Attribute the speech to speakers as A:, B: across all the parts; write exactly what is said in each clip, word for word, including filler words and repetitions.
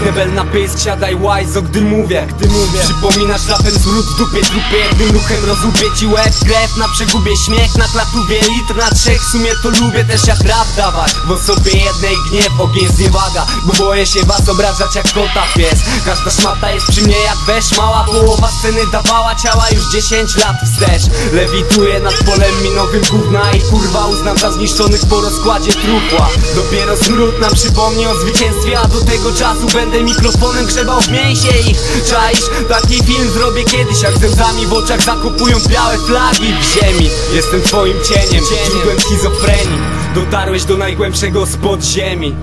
A: Knebel na pysk, siadaj łajzo, gdy mówię, gdy mówię. Przypominasz rapem zwrót w dupie trupy, jednym ruchem rozłupię ci łeb. Krew na przegubie, śmiech na klatówie, litr na trzech. W sumie to lubię też jak rap dawać. W osobie jednej gniew, ogień zniewaga, bo boję się was obrażać jak kota pies. Każda szmata jest przy mnie jak wesz. Mała połowa sceny dawała ciała już dziesięć lat wstecz. Lewituję nad polem minowym gówna i kurwa uznam za zniszczonych po rozkładzie trupła. Dopiero smród nam przypomni o zwycięstwie, a do tego czasu będę mikrofonem grzebał w mięsie ich. Czaisz? Taki film zrobię kiedyś, jak ze łzami w oczach zakopują białe flagi w ziemi. Jestem twoim cieniem, źródłem schizofrenii. Dotarłeś do najgłębszego z podziemi.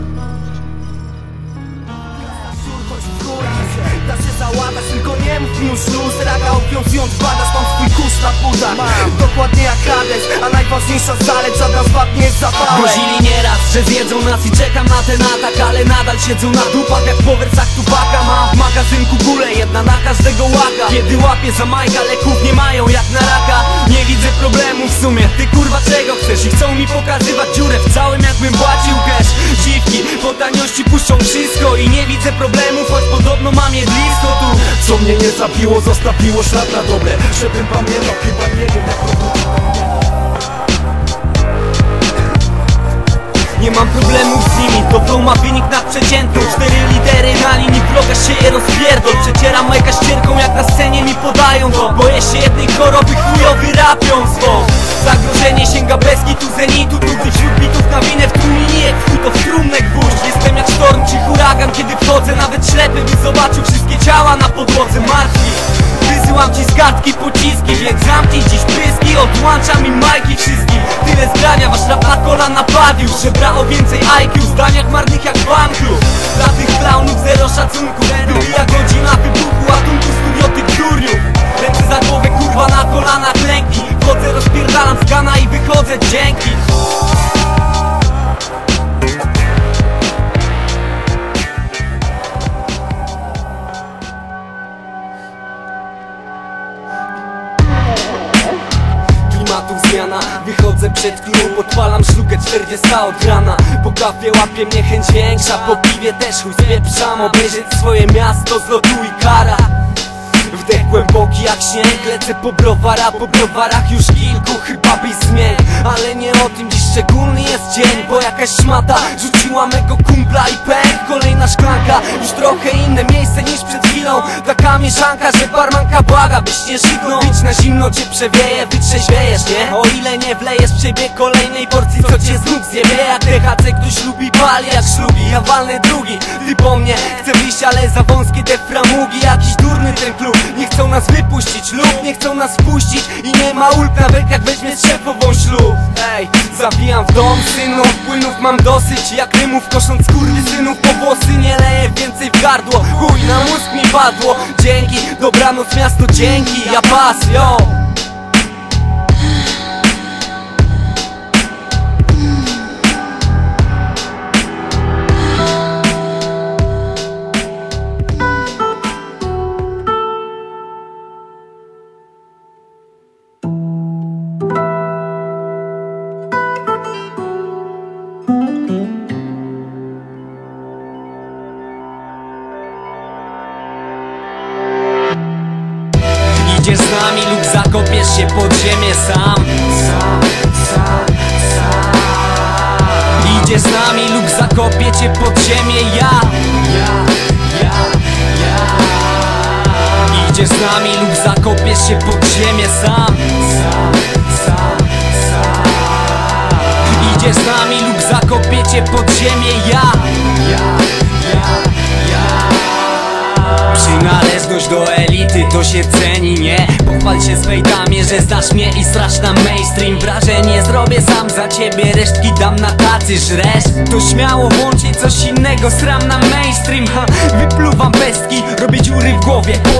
B: Da się załatać, tylko nie mów mi już luz. Raga obowiązując badasz, mam swój kurz na pudach. Dokładnie jak Hades, a najważniejsza z zalet, żadna z wad nie jest zapałem.
A: Grozili nieraz, że zjedzą nas i czekam na ten atak, ale nadal siedzą na dupach jak po wersach Tupaka. Mam w magazynku kulę, jedna na każdego łaka. Kiedy łapię za majka, leków nie mają jak na raka. Nie widzę problemu w sumie, ty kurwa czego chcesz? I chcą mi pokazywać dziurę w całym, jakbym płacił cash. Dziwki po taniości puszczą wszystko i nie widzę problemu, choć podobno mam je blisko tu.
B: Co mnie nie zabiło, zostawiło ślad na dobre. Żebym pamiętał, chyba nie wiem jak to.
A: Nie mam problemów z nimi, to flow ma wynik nad przeciętną. Cztery lidery na linii, vloga się je rozpierdol. Przecieram majka ścierką, jak na scenie mi podają to. Boję się jednej choroby, chujowy rapią swą. Zagrożenie sięga bez kitu zenitu. Tu gdy wśród bitów na winę w tłuminie, jak chuj to w trumnę gwóźdź. Jestem jak sztorm czy huragan, kiedy wchodzę. Nawet ślepy by zobaczył wszystkie ciała na podłodze martwi. Wysyłam ci z kartki pociski, więc zamknij dziś pyski. Odłączam im majki wszystkim. Tyle zgrania, wasz rap na kolana padł. Żebra o więcej I Q, zdaniach marnych jak fanklub. Dla tych klaunów zero szacunku. Wybija godzina wybuchu ratunku studio tych durniów. Ręce za głowę, kurwa na kolanach klęknij. Wchodzę, rozpierdalam z gana i wychodzę, dzięki. Klimatów zmiana, wychodzę przed klub, odpalam szlukę czterdziesta od rana. Po kawie łapie mnie chęć większa, po piwie też chuj spieprzam. Obejrzeć swoje miasto z lotu i kara. Wdech głęboki jak śnieg, lecę po browara, po browarach już kilku, chyba byś zmień. Ale nie o tym, dziś szczególny jest dzień, bo jakaś szmata rzuciła mego kumpla i pęk. Kolejna szklanka, już trochę inne miejsce niż przed chwilą. Taka mieszanka, że barmanka błaga, byś nie żygną. Bić na zimno cię przewieje, wytrzeźwiejesz, nie? O ile nie wlejesz w siebie kolejnej porcji, co cię znów zjebie. Jak T H C ktoś lubi, pali jak szlugi, ja walnę drugi. Ty po mnie, chcę wyjść, ale za wąskie te framugi. Jakiś durny ten klub, nie chcą nas wypuścić lub nie chcą nas wpuścić. I nie ma ulg nawet jak weźmie z szefową ślub. Ej, zawijam w dom synów, płynów mam dosyć. Jak rymów kosząc skurwysynów po włosy. Nie leję więcej w gardło, chuj na mózg mi padło. Dzięki, dobranoc miasto, dzięki, ja pas, yo. Idziesz z nami lub zakopiesz się pod ziemię sam. Sam, sam, sam. Idziesz z nami lub zakopię cię pod ziemię ja. Ja, ja, ja. Idziesz z nami lub zakopiesz się pod ziemię sam. Sam, sam, sam. Idziesz z nami lub zakopię cię pod ziemię ja. Ja, ja, ja. Przynależność do elity to się ceni, nie? Pochwal się swej damie, że znasz mnie i strasz na mainstream. Wrażenie zrobię sam za ciebie, resztki dam na tacy żresz. To śmiało włączyć coś innego, sram na mainstream, ha. Wypluwam pestki, robię dziury w głowie.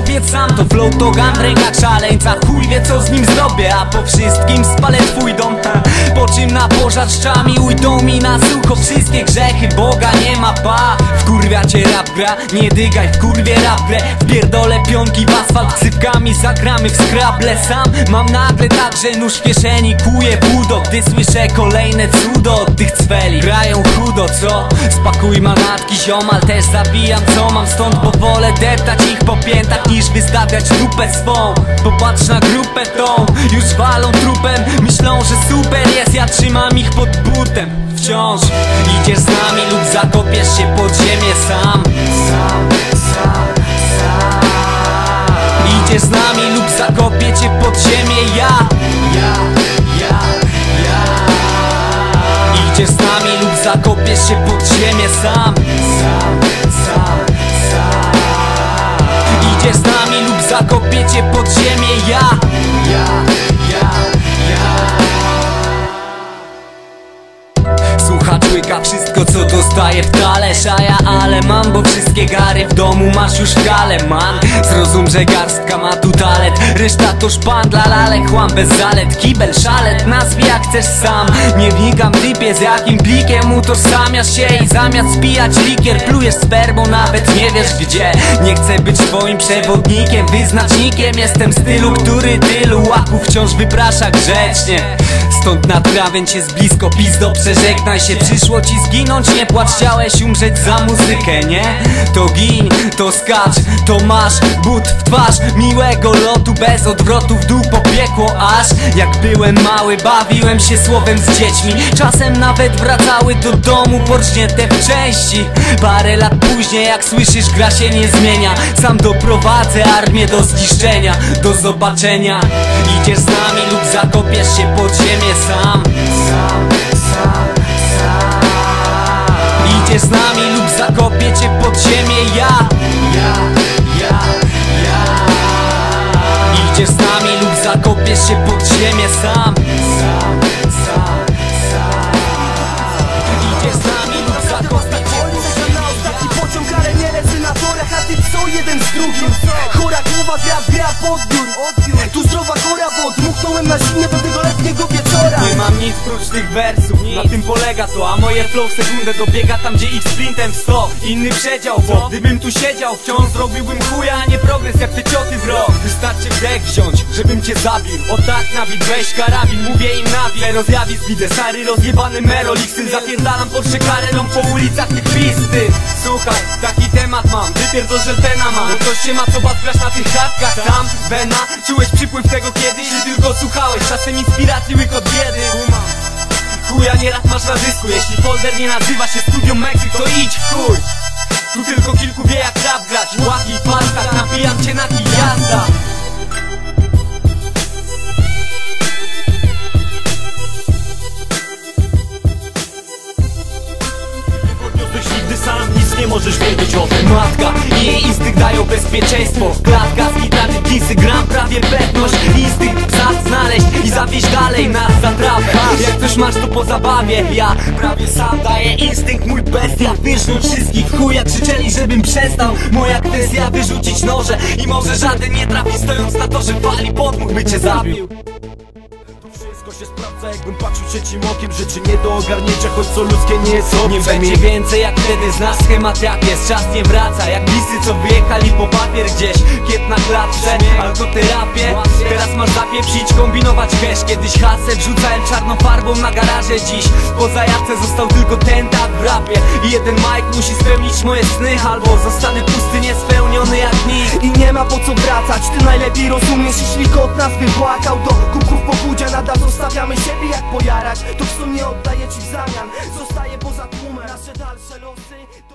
A: powiedz sam, to flow to gun w rękach szaleńca. Chuj wie co z nim zrobię, a po wszystkim spalę twój dom. Po czym na pożar szczami ujdą mi na sucho wszystkie grzechy, Boga nie ma, pa. Wkurwia cię rap gra, nie dygaj, wkurwie rap grę. Wpierdolę pionki w asfalt, ksywkami zagramy w scrabble. Sam mam nagle także nóż w kieszeni, kuję pudo, gdy słyszę kolejne cudo od tych cweli. Grają chudo, co? Spakuj manatki, ziomal, też zabijam co mam. Stąd powolę deptać ich po piętach, niż wystawiać dupę swą. Popatrz na grupę tą, już walą trupem. Myślą, że super jest, ja trzymam ich pod butem. Wciąż idziesz z nami lub zakopiesz się pod ziemię sam. Sam, sam, sam. Idziesz z nami lub zakopię cię pod ziemię ja. Ja, ja, ja. Idziesz z nami lub zakopiesz się pod ziemię sam. Sam, sam, sam. Idziesz z nami lub zakopię cię pod ziemię ja. Ja, ja, ja. Słuchacz łyka wszystko co dostaje w talerz, a ja ale mam, bo wszystkie gary w domu masz już w gale, man. Zrozum, że garstka ma tu talent, reszta to szpandla, lalek, chłam bez zalet. Kibel, szalet, nazwij jak chcesz sam. Nie wnikam typie z jakim plikiem utożsamiasz się i zamiast spijać likier plujesz spermą, nawet nie wiesz gdzie. Nie chcę być twoim przewodnikiem, wyznacznikiem, jestem stylu, który tylu łaków wciąż wyprasza grzecznie. Stąd na krawędź jest blisko, pizdo, przeżegnaj się. Przyszło ci zginąć, nie płacz, chciałeś umrzeć za muzykę, nie? To gin, to skacz, to masz but w twarz. Miłego lotu bez odwrotu w dół po piekło aż. Jak byłem mały, bawiłem się słowem z dziećmi. Czasem nawet wracały do domu porżnięte w części. Parę lat później, jak słyszysz, gra się nie zmienia. Sam doprowadzę armię do zniszczenia. Do zobaczenia. Idziesz z nami lub zakopiesz się pod ziemię sam. Sam, sam, sam. Idziesz z nami lub zakopię cię pod ziemię ja. Ja, ja, ja. Idziesz z nami lub zakopiesz się pod ziemię sam. Sam, sam, sam. Idziesz z nami lub zakopiesz się pod ziemię ja.
B: Ostatni pociąg, ale nie leży na torach, a ty co jeden z drugim. Chora głowa, gra, gra, podbiór. Tu zdrowa chora, bo dmuchnąłem na zimne pewnego letniego wieczora.
A: Nie mam nic prócz tych wersów, na tym polega to. A moje flow w sekundę dobiega tam, gdzie ich sprintem w sto. Inny przedział, bo gdybym tu siedział wciąż zrobiłbym chuja, a nie progres jak te cioty z rok. Wystarczy wdech wziąć, żebym cię zabił. O tak na bit, weź karabin, mówię im na wiele rozjawisk. Widzę stary rozjebany meroliksy. Zapierdalam Porsche Carrerą po ulicach tych pisty. Słuchaj, taki temat mam, wypierdol żelbena mam. Bo ktoś się ma co badgrać na tych kartkach. Tam, Bena, czułeś przypływ tego kiedyś? Czy tylko słuchałeś, czasem inspiracji łyk od biedy. Chuja nieraz masz na dysku, jeśli folder nie nazywa się Studio Meksyk, to idź w chuj. Tu tylko kilku wie jak rap grać. Łaki, palcach, napijam cię na kij, jazda.
C: Nigdy sam nic nie możesz wiedzieć o tym.
A: Matka i jej instynkt dają bezpieczeństwo. Klatka z gitary, disy, gram prawie pewność. Instynkt psa znaleźć i zawieźć dalej nas za trawę. Jak coś masz to po zabawie, ja prawie sam daję instynkt, mój bestia. Wyrżnąć wszystkich w chuja, krzyczeli żebym przestał. Moja kwestia wyrzucić noże i może żaden nie trafi, stojąc na torze fali podmuch by cię zabił.
C: Wszystko się sprawdza, jakbym patrzył trzecim okiem. Rzeczy nie do ogarnięcia, choć co ludzkie nie jest obce.
A: Nie będzie więcej jak wtedy, znasz schemat jak jest. Czas nie wraca, jak bliscy co wyjechali po papier gdzieś. Kiet na klatce, alkoterapię. Teraz masz zapieprzyć, kombinować cash. Kiedyś hasę wrzucałem czarną farbą na garaże. Dziś po zajawce został tylko ten tak w rapie. I jeden mic musi spełnić moje sny, albo zostanę pusty, niespełniony jak nikt.
B: I nie ma po co wracać, ty najlepiej rozumiesz. Jeśli kot nas wypłakał, do kuków pobudzia nadal zostawiamy siebie jak pojarać. To w sumie oddaję ci w zamian, zostaje poza tłumem. Nasze dalsze losy